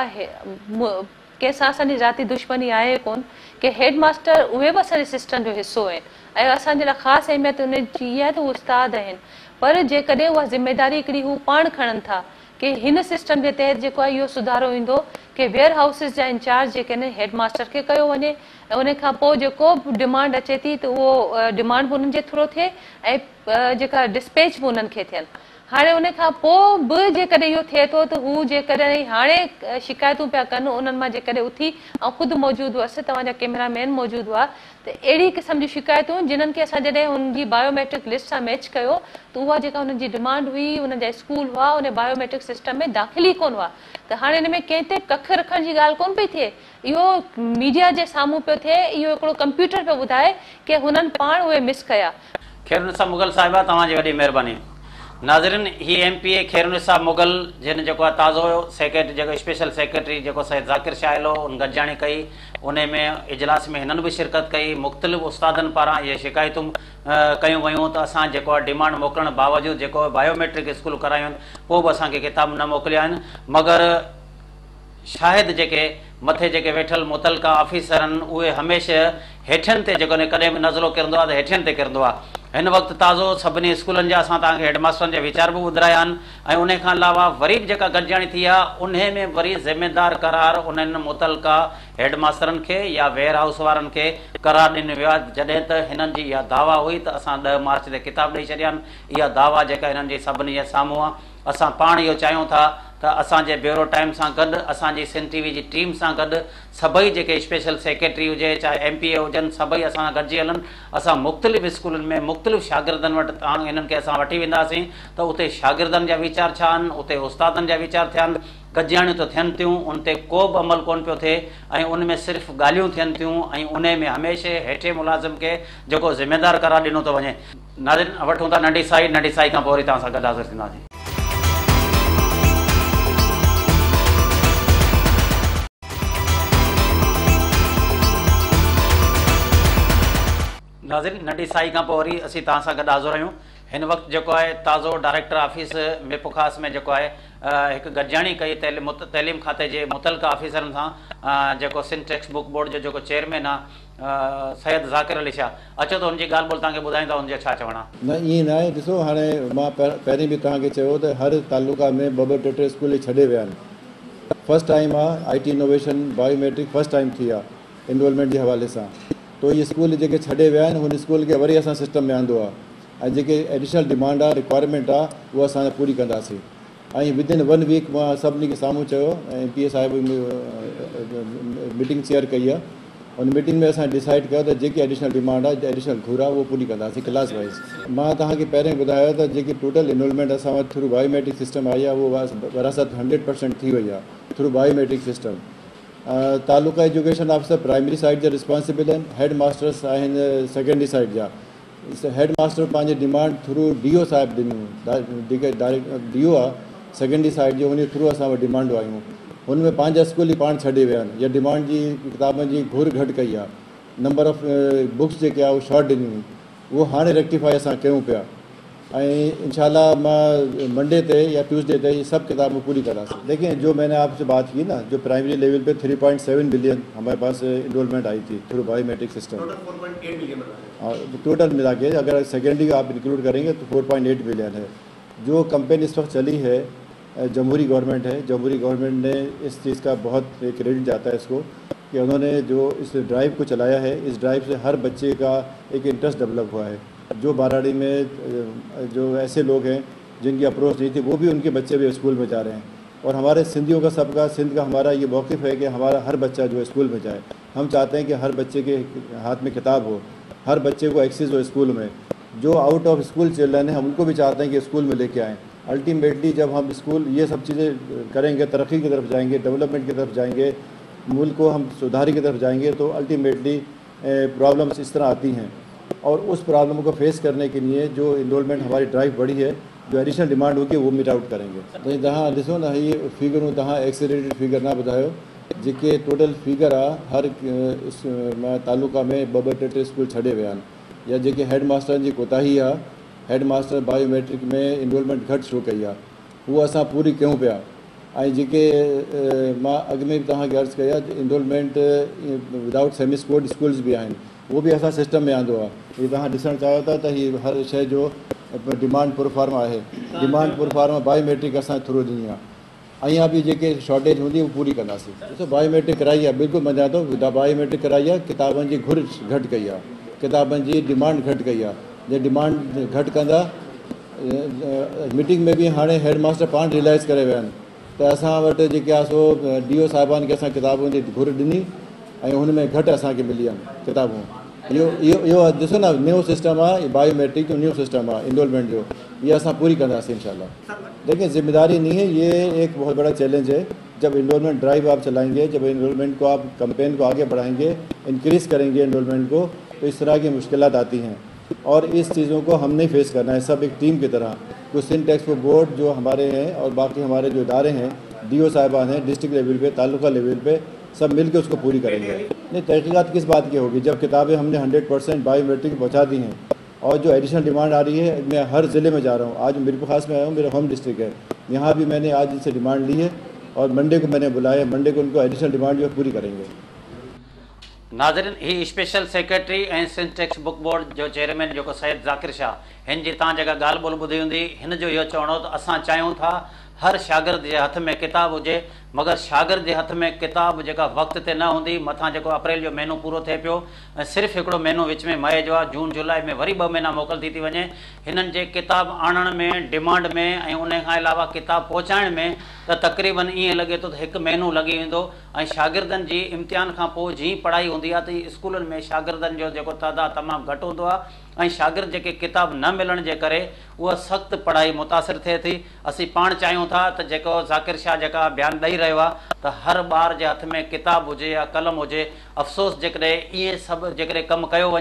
कंहिंसां असांजी ज़ाती दुश्मनी आहे कोन, कि हेड मास्टर उहे बि असांजे सिस्टम जो हिसो आहिनि ऐं असांजे लाइ ख़ासि अहमियत उन जी इहा आहे त उहे उस्ताद आहिनि। पर जेकॾहिं उहा ज़िम्मेदारी हिकिड़ी हू पाण खणनि था कि हिन सिस्टम जे तहत जेको आहे इहो सुधारो ईंदो कि वेयर हाउसिस जा इंचार्ज जेके आहिनि हेड मास्टर खे कयो वञे ऐं उन खां पोइ जेको बि डिमांड अचे थी त उहो डिमांड बि उन्हनि जे थ्रू थिए ऐं जेका डिस्पैच बि उन्हनि खे थियनि। हाणे उन खां पोइ बि जेकॾहिं इहो थिए थो त हू जेकॾहिं हाणे शिकायतूं पिया कनि, उन्हनि मां जेकॾहिं उथी ऐं ख़ुदि मौजूदु हुअसि, तव्हांजा कैमरामैन मौजूदु हुआ, त अहिड़ी क़िस्म जी शिकायतूं जिन्हनि खे असां जॾहिं हुनजी बायोमेट्रिक लिस्ट सां मैच कयो त उहा जेका हुननि जी डिमांड हुई, हुन जा स्कूल हुआ, उन बायोमेट्रिक सिस्टम में दाख़िल ई कोन हुआ। त हाणे हिन में कंहिं ते कख रखण जी ॻाल्हि कोन पई थिए, इहो मीडिया जे साम्हूं पियो थिए, इहो हिकिड़ो कंप्यूटर पियो ॿुधाए कि हुननि पाण उहे मिस कया। खैरुनिसा मुगल साहिबा, तव्हांजी वॾी महिरबानी। नाज़रीन, ही MPA खैरुनिसा मुगल जिन जेको आहे ताज़ो सेक्रेटरी जेको स्पेशल सेक्रेटरी जेको सैयद ज़ाकिर शाहिलो उन गॾिजाणी कई, उन में इजलास में हिननि बि शिरकत कई। मुख़्तलिफ़ उस्तादनि पारां इहे शिकायतूं कयूं वयूं त असां जेको आहे डिमांड मोकिलण बावजूदि जेको बायोमेट्रिक स्कूल करायूं आहिनि पोइ बि असांखे किताब न मोकिलिया आहिनि, मगर शायदि जेके मथे जेके वेठल मुतलका ऑफिसर आहिनि उहे हमेशह हेठियुनि ते जेको कॾहिं बि नज़रो किरंदो आहे त हेठियुनि ते किरंदो आहे। हिन वक़्तु ताज़ो सभिनी स्कूलनि जा असां तव्हांखे हेडमास्टरनि जा वीचार बि ॿुधाया आहिनि ऐं उन खां अलावा वरी बि जेका गॾिजाणी थी आहे उन में वरी ज़िम्मेदार करार उन्हनि मुतलका हेडमास्टरनि खे या वेयर हाउस वारनि खे करार ॾिनो वियो आहे, जॾहिं त हिननि जी इहा दावा हुई त असां 10 मार्च ते किताब ॾेई छॾिया आहिनि। इहा दावा जेका हिननि जी सभिनी जे साम्हूं आहे। असां पाण इहो चाहियूं था त असांजे ब्यूरो टाइम सां गॾु असांजी सिंध TV जी टीम सां गॾु सभई जेके स्पेशल सेक्रेटरी हुजे चाहे MPA हुजनि सभई असां गॾिजी हलनि। असां मुख़्तलिफ़ स्कूलनि में मुख़्तलिफ़ शागिर्दनि वटि हिननि खे असां वठी वेंदासीं त उते शागिर्दनि जा वीचार छा आहिनि, उते उस्तादनि जा वीचार थिया आहिनि, गॾिजाणियूं त थियनि थियूं, उन ते को बि अमल कोन पियो थिए ऐं उन में सिर्फ़ु ॻाल्हियूं थियनि थियूं ऐं उन में हमेशह हेठे मुलाज़िम खे जेको ज़िम्मेदार करार ॾिनो थो वञे। नाज़रीन, वठूं था नंढी साई खां पोइ वरी तव्हां सां गॾु हाज़िर थींदासीं। नाज़रीन नंढी साई खां पोइ वरी असीं तव्हां सां गॾु हाज़ुर आहियूं। हिन वक़्तु जेको आहे ताज़ो डायरेक्टर ऑफिस मिरपुखास में जेको आहे हिकु गॾिजाणी कई तइलीम खाते जे मुतलका ऑफिसरनि सां, जेको सिंध टेक्स्ट बुक बोर्ड जो जेको चेयरमैन आहे सैयद ज़ाकिर अली शाह, अचो त हुनजी ॻाल्हि ॿोल तव्हांखे ॿुधाईंदा हुनजा छा चवणा। न ईअं न आहे। ॾिसो हाणे मां पहिरीं बि तव्हांखे चयो त हर तालुका में ॿ ॿ टे टे स्कूल छॾे विया आहिनि। फस्ट टाइम आहे IT innovation biometric first time थी आहे इनरोलमेंट जे हवाले सां। तो इहे स्कूल जेके छॾे विया आहिनि हुन स्कूल खे वरी असां सिस्टम में आंदो आहे ऐं जेके एडिशनल डिमांड आहे रिक्वायरमेंट आहे उहा असां पूरी कंदासीं। ऐं विदिन 1 वीक मां सभिनी खे साम्हूं चयो ऐं MPA साहिब मीटिंग चेयर कई आहे। उन मीटिंग में असां डिसाइड कयो त जेकी एडिशनल डिमांड आहे एडिशनल घुर आहे उहो पूरी कंदासीं क्लास वाइज़। मां तव्हांखे पहिरें ॿुधायो त जेकी टोटल इनरोलमेंट असां वटि थ्रू बायोमेट्रिक सिस्टम आई आहे उहो वरासत 100% थी वई आहे through biometric system. Taluka education officer primary side जा रिस्पॉन्सिबल आहिनि, हेड मास्टर्स आहिनि सेकेंडरी साइड जा। हेड मास्टर पंहिंजी डिमांड थ्रू DO साहिब ॾिनियूं, जेके डायरेक्ट DO आहे सेकेंडरी साइड जो उन थ्रू असां वटि डिमांडूं आयूं। हुन में पंहिंजा स्कूल ई पाण छॾे विया आहिनि या डिमांड जी किताबनि जी घुर घटि कई आहे। नंबर ऑफ बुक्स जेके आहे उहे शॉर्ट ॾिनियूं, उहो हाणे रेक्टिफाई असां कयूं पिया ऐं इंशाल्लाह मां मंडे ते या ट्यूसडे ते ये सब किताबें पूरी करांगे। देखिए जो मैंने आपसे बात की ना, जो प्राइमरी लेवल पे 3.7 बिलियन हमारे पास इनरोलमेंट आई थी थ्रू बायोमेट्रिक सिस्टम, और टोटल मिला के अगर सेकेंडरी का आप इंक्लूड करेंगे तो 4.8 बिलियन है। जो कंपेन इस वक्त चली है जमहूरी गवर्नमेंट है, जमहूरी गवर्नमेंट ने इस चीज़ का बहुत क्रेडिट जाता है इसको कि उन्होंने जो इस ड्राइव को चलाया है, इस ड्राइव से हर बच्चे का एक इंटरेस्ट डेवलप हुआ है। जो बाराड़ी में जो ऐसे लोग हैं जिनकी अप्रोच नहीं थी वो भी उनके बच्चे भी स्कूल में जा रहे हैं। और हमारे सिंधियों का सबका सिंध का हमारा ये मौक़िफ़ है कि हमारा हर बच्चा जो है स्कूल में जाए। हम चाहते हैं कि हर बच्चे के हाथ में किताब हो, हर बच्चे को एक्सेस हो स्कूल में। जो आउट ऑफ स्कूल चिल्ड्रन हैं हम उनको भी चाहते हैं कि स्कूल में लेके आएँ। अल्टीमेटली जब हम स्कूल ये सब चीज़ें करेंगे, तरक्की की तरफ जाएंगे, डेवलपमेंट की तरफ जाएंगे, मुल्क को हम सुधारी की तरफ जाएंगे, तो अल्टीमेटली प्रॉब्लम्स इस तरह आती हैं। और उस प्रॉब्लम को फेस करने के लिए जो इनरोलमेंट हमारी ड्राइव बढ़ी है, जो एडिशनल डिमांड होगी वो मीट आउट करेंगे। तो तव्हां ॾिसो न ये फिगरूं तव्हां एक्सीलरेटेड फिगर ना ॿुधायो, जेके टोटल फिगर आहे हर तालुका में 2-2 3-3 स्कूल छॾे विया आहिनि, या जेके हेड मास्टरनि जी कोताही आहे, हेड मास्टर बायोमेट्रिक में इनरोलमेंट घटि छो कई आहे, उहो असां पूरी कयूं पिया। ऐं जेके मां अॻु में बि तव्हांखे अर्ज़ु कया enrolment without semi sport schools बि आहिनि, वो भी असां सिस्टम में आंदो आहे। ये तव्हां ॾिसणु चाहियो था त हीअ हर शइ जो डिमांड प्रोफार्मा आहे, डिमांड प्रोफार्मा बायोमेट्रिक असां थ्रू ॾिनी आहे। अञा बि जेके शॉर्टेज हूंदी उहो पूरी कंदासीं। ॾिसो बायोमेट्रिक कराई आहे, बिल्कुलु मञा थो बायोमेट्रिक कराई आहे, किताबनि जी घुर घटि कई आहे, किताबनि जी डिमांड घटि कई आहे। जे डिमांड घटि कंदा, मीटिंग में बि हाणे हेड मास्टर पाण रियलाइज़ करे विया आहिनि त असां वटि जेके आहे सो DO साहिबान खे असां किताबुनि जी घुर ॾिनी ऐं हुन में घटि असांखे मिली आहिनि किताबूं। इहो ॾिसो न न्यू सिस्टम आहे, बायोमेट्रिक जो न्यू सिस्टम आहे इनरोलमेंट जो, ये असां पूरी कंदासीं इंशाल्लाह। देखिए जिम्मेदारी नहीं है, ये एक बहुत बड़ा चैलेंज है। जब इनरोलमेंट ड्राइव आप चलाएंगे, जब इनरोलमेंट को आप कैंपेन को आगे बढ़ाएंगे, इंक्रीज़ करेंगे इनरोलमेंट को, तो इस तरह की मुश्किलात आती हैं और इस चीज़ों को हम नहीं फेस करना है, सब एक टीम की तरह। तो सिंध टेक्स्ट बुक बोर्ड जो हमारे हैं और बाकी हमारे जो इदारे हैं, DO साहिबान हैं, डिस्ट्रिक्ट लेवल पे, तालुका लेवल पे, सब मिलकर उसको पूरी करेंगे। नहीं तहकीकात किस बात की होगी, जब किताबें हमने 100% बायोमेट्रिक पहुँचा दी हैं और जो एडिशनल डिमांड आ रही है, मैं हर ज़िले में जा रहा हूँ। आज मिरपुखास में आया हूँ, मेरा होम डिस्ट्रिक्ट है, यहाँ भी मैंने आज इनसे डिमांड ली है और मंडे को मैंने बुलाया, मंडे को उनको एडिशनल डिमांड जो पूरी करेंगे। नाज़रीन ही स्पेशल सेक्रेटरी ऐं सिंध टेक्स्ट बुक बोर्ड जो चेयरमैन जेको सैयद ज़ाकिर शाह, हिन जी तव्हां जेका ॻाल्हि ॿोल ॿुधी हूंदी, हिन जो इहो चवणो त असां चाहियूं था हर शागिर्द जे हथ में किताब हुजे, मगर शागिर्द जे हथ में किताब जेका वक़्त ते न हूंदी। मथां जेको अप्रैल जो महीनो पूरो थिए पियो, ऐं सिर्फ़ु हिकिड़ो महीनो विच में मई जो आहे, जून जुलाई में वरी 2 महीना मोकल थी वञे। हिननि जे किताब आणण में, डिमांड में ऐं उन खां अलावा किताब पहुचाइण में त तक़रीबन ईअं लॻे थो त 1 महीनो लॻी वेंदो। ऐं शागिर्दनि जी इम्तिहान खां पोइ जीअं पढ़ाई हूंदी आहे त स्कूलनि में शागिर्दनि जो जेको तइदादु तमामु घटि हूंदो आहे ऐं शागिर्द जेके किताब न मिलण जे करे उहा सख़्तु पढ़ाई मुतासिर थिए थी। असीं पाण चाहियूं था त जेको ज़ाकिर शाह जेका बयानु ॾेई रहियो आहे त हर ॿार जे हथ में किताब हुजे या कलम हुजे। अफ़सोस जेकॾहिं इहे सभु जेकॾहिं कमु कयो वञे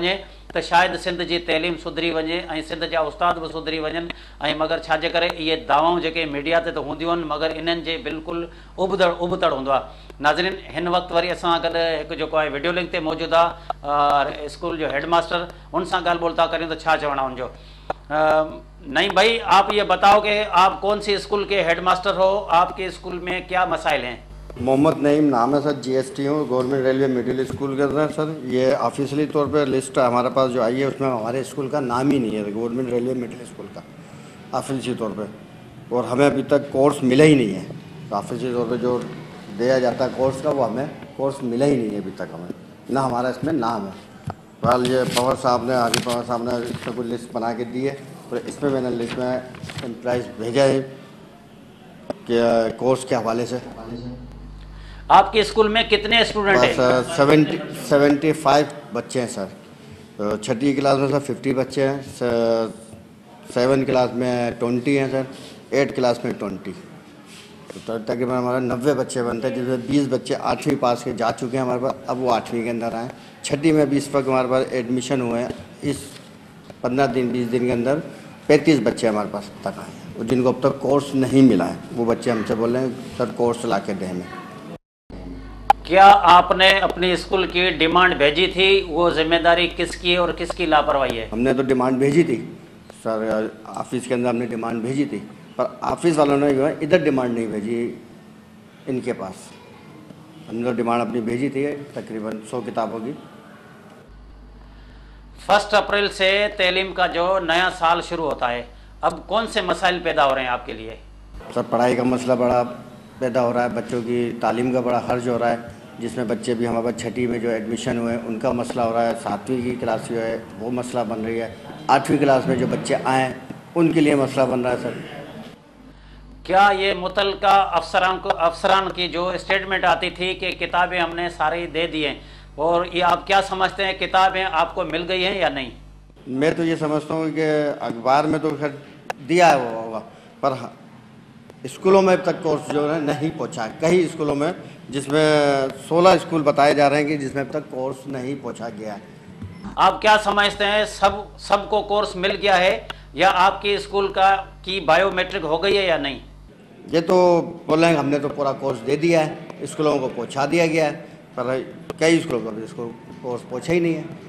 त शायदि सिंध जी तइलीम सुधरी वञे ऐं सिंध जा उस्ताद बि सुधरी वञनि ऐं मगर छाजे करे इहे दावाऊं जेके मीडिया ते त हूंदियूं आहिनि मगर इन्हनि जे बिल्कुलु उबतड़ हूंदो आहे। नाज़रीन, हिन वक़्तु वरी असां गॾु हिकु जेको आहे वीडियो लिंक ते मौजूदु आहे स्कूल जो हेडमास्टर, उन सां ॻाल्हि ॿोल था करियूं त छा चवणु आहे उनजो। नहीं भाई, आप ये बताओ कि आप कौन सी स्कूल के हेडमास्टर हो, आपके स्कूल में क्या मसाइल हैं? मोहम्मद नईम नाम है सर, GST हूँ, गवर्नमेंट रेलवे मिडिल स्कूल के अंदर सर। ये ऑफिशियली तौर पर लिस्ट हमारे पास जो आई है उसमें हमारे स्कूल का नाम ही नहीं है, गवर्नमेंट रेलवे मिडिल स्कूल का ऑफिशियली तौर पे, और हमें अभी तक कोर्स मिला ही नहीं है। तो ऑफिशियली तौर पे जो दिया जाता है कोर्स का, वो हमें कोर्स मिला ही नहीं है अभी तक, हमें ना हमारा इसमें नाम है। फिलहाल ये पवार साहब ने, हाजी पवार साहब ने इसमें कोई लिस्ट बना के दी है, और इसमें मैंने लिस्ट में एम्प्लॉइज भेजा है कि कोर्स के हवाले से। आपके स्कूल में कितने स्टूडेंट हैं? सर 75 बच्चे हैं सर। छठी क्लास में सर 50 बच्चे हैं, 7 क्लास में 20 हैं सर, 8 क्लास में 20, तो तकरीबन हमारा 90 बच्चे बनते हैं, जिसमें 20 बच्चे 8वीं पास के जा चुके हैं हमारे पास, अब वो 8वीं के अंदर आए। छठी में भी इस वक्त हमारे पास एडमिशन हुए हैं, इस 15 दिन 20 दिन के अंदर 35 बच्चे हमारे पास तक आए हैं, और जिनको अब तक कोर्स नहीं मिला है, वो बच्चे हमसे बोल रहे हैं सर कोर्स ला के दें हमें। क्या आपने अपनी स्कूल की डिमांड भेजी थी? वो जिम्मेदारी किसकी और किसकी लापरवाही है? हमने तो डिमांड भेजी थी सर, ऑफिस के अंदर हमने डिमांड भेजी थी, पर ऑफिस वालों ने जो है इधर डिमांड नहीं भेजी इनके पास। हमने तो डिमांड अपनी भेजी थी तकरीबन 100 किताबों की। 1 अप्रैल से तैलीम का जो नया साल शुरू होता है, अब कौन से मसाइल पैदा हो रहे हैं आपके लिए? सर पढ़ाई का मसला बड़ा पैदा हो रहा है, बच्चों की तालीम का बड़ा हर्ज हो रहा है, जिसमें बच्चे भी हमारे पास छठी में जो एडमिशन हुए हैं उनका मसला हो रहा है, 7वीं की क्लास जो है वो मसला बन रही है, 8वीं क्लास में जो बच्चे आए उनके लिए मसला बन रहा है सर। क्या ये मुतल्लिका अफसरान की जो स्टेटमेंट आती थी कि किताबें हमने सारी दे दी हैं, और ये आप क्या समझते हैं, किताबें आपको मिल गई हैं या नहीं? मैं तो ये समझता हूँ कि अखबार में तो खैर दिया है वो होगा, पर स्कूलों में अब तक कोर्स जो है नहीं पहुँचा है। कई स्कूलों में, जिसमें 16 स्कूल बताए जा रहे हैं कि जिसमें अब तक कोर्स नहीं पहुँचा गया है। आप क्या समझते हैं, सबको कोर्स मिल गया है या आपके स्कूल की बायोमेट्रिक हो गई है या नहीं? ये तो बोल रहे हैं हमने तो पूरा कोर्स दे दिया है, स्कूलों को पहुँचा दिया गया है, पर कई स्कूलों को इसको कोर्स पहुँचा ही नहीं है।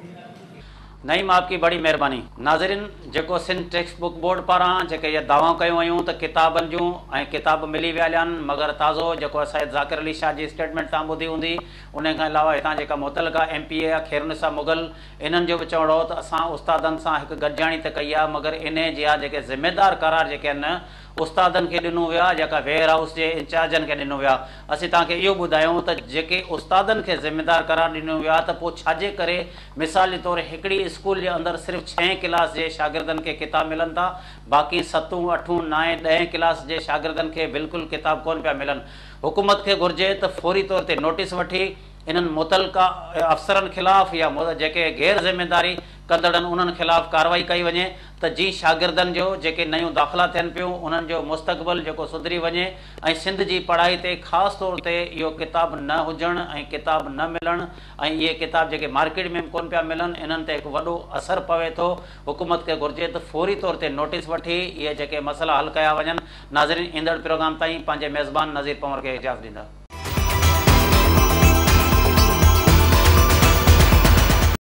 नईम, आपकी बड़ी मेहरबानी। नाज़रीन, जेको सिंध टेक्स्ट बुक बोर्ड पारां जेके ये दावा कयूं आहियूं त किताबनि जूं ऐं किताब मिली विया आहिनि, मगर ताज़ो जेको असांजे ज़ाकिर अली शाह जी स्टेटमेंट तव्हां ॿुधी हूंदी, उन खां अलावा हितां जेका मुतल्लिका MP आहे खैरुनिसा मुग़ल, इन्हनि जो बि चवणो हो त असां उस्तादनि सां हिकु गॾिजाणी त कई आहे, मगर इन जा जेके ज़िम्मेदार करार जेके आहिनि उस्तादनि खे ॾिनो विया, जेका वेयर हाउस जे इंचार्जनि खे ॾिनो विया। असीं तव्हांखे इहो ॿुधायूं त जेके उस्तादनि खे ज़िम्मेदार करार ॾिनो विया, त पोइ छाजे करे मिसाल जे तौरु हिकिड़ी स्कूल जे अंदरि सिर्फ़ु 6 क्लास जे शागिर्दनि खे किताब मिलनि था, बाक़ी 7, 8, 9, 10 क्लास जे शागिर्दनि खे बिल्कुलु किताब कोन पिया मिलनि। हुकूमत खे घुर्जे त फौरी तौर ते नोटिस वठी इन्हनि मुतल्लिका अफ़सरनि ख़िलाफ़ या जेके गैर ज़िम्मेदारी कंदड़नि उन्हनि ख़िलाफ़ कार्रवाई कई वञे, त जी शागिर्दनि जो जेके नयूं दाख़िला थियनि पियूं उन्हनि जो मुस्तक़बिल जेको सुधरी वञे, ऐं सिंध जी पढ़ाई ते ख़ासि तौर ते इहो किताब न हुजणु ऐं किताब न मिलणु ऐं इहे किताब जेके मार्केट में कोन पिया मिलनि, इन्हनि ते हिकु वॾो असरु पवे थो। हुकूमत खे घुर्जे त फौरी तौर ते नोटिस वठी इहे जेके मसइला हल कया वञनि। नाज़रीन, ईंदड़ प्रोग्राम ताईं पंहिंजे मेज़बान नज़ीर पंवर खे इजाज़त ॾींदा।